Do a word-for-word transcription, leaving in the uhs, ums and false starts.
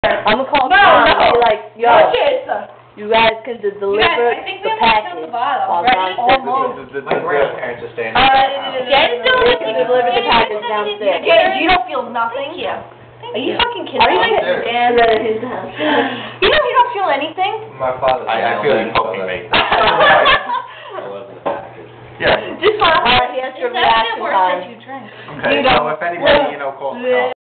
I'm gonna call No, Tom and no. be like, yo, No chaser. you guys can d- You deliver guys, I think we the have to package. fill the bottle. while Ready? John sits Almost. here. The, the, the grandparents are staying. Uh, Jen's doing it to deliver the package downstairs. James, you don't feel nothing? Thank you. Are you fucking kidding Are you me? serious? Dan? At his house. You know you don't feel anything? My father. I, I feel you poking me.